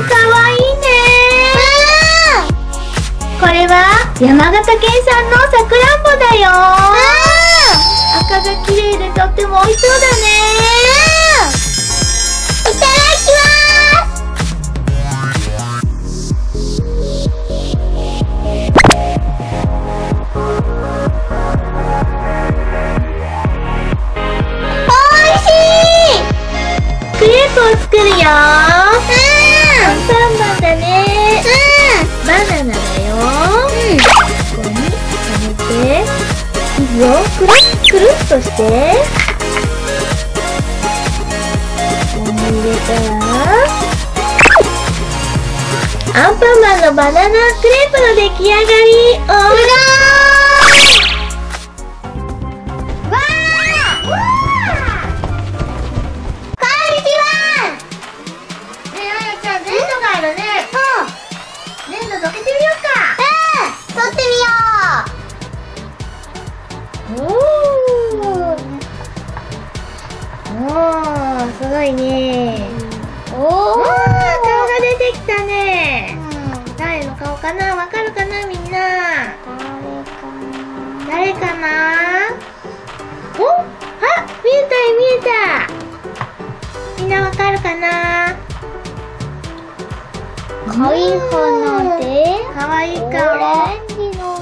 かわいいね。これは山形県産のさくらんぼだよ。赤が綺麗でとっても美味しそうだね。 いただきます。おいしい。 クレープを作るよ。アンパンマンだね。バナナだよ。ここにはめて生地をくるっくるっとして、ここに入れたらアンパンマンのバナナクレープの出来上がり。おいしい。 わー。こんにちは。 ねえ、あやちゃん、粘土があるね。粘土溶けてみようか。 取ってみよすごいね。 う。 顔が出てきたね。誰の顔かな、わかるかな、みんな。誰かな。お、あ、見えた。みんなわかるかな。 かわいい花で、 かわいい顔。 オレンジの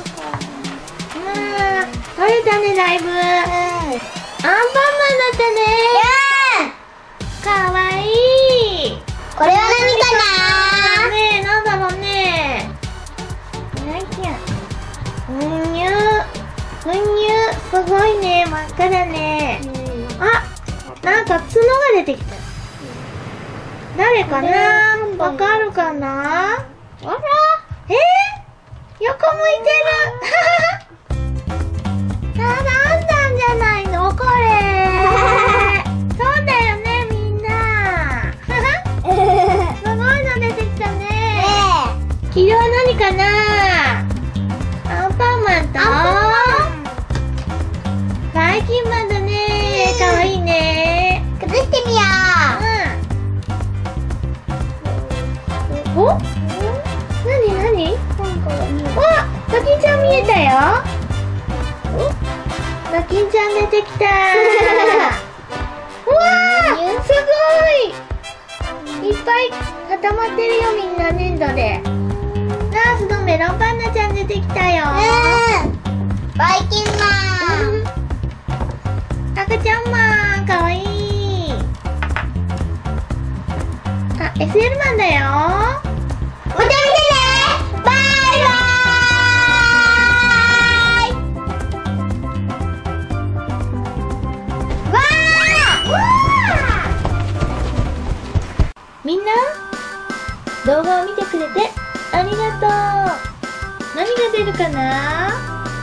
取れたね、だいぶ。アンパンマンだったね。かわいい。 これは何かな。 ねえ、なんだろうね。ふにゅすごいね、真っ赤だね。あ、なんか角が出てきた。誰かな、わかるかな。あら、横向いてる。なんなんじゃないのこれ。そうだよね、みんな。すごいの出てきたね。黄色は何かな。アンパンマンとバイキンマンだね。かわいいね。 崩してみよう。お、なにわ、ドキンちゃん見えたよ。ドキンちゃん出てきた。うわー、すごい。いっぱい固まってるよ、みんな粘土で。ナースのメロンパンナちゃん出てきたよ。 バイキンマン。 赤ちゃんマン、かわいい。あ、SL マンだよ。 また見てね。バイバーイ。わー。 みんな、動画を見てくれてありがとう。何が出るかな。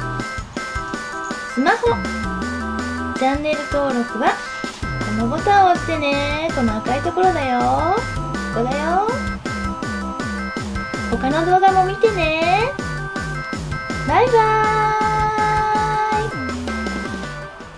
スマホチャンネル登録はこのボタンを押してね。この赤いところだよ。ここだよ。他の動画も見てね。バイバーイ。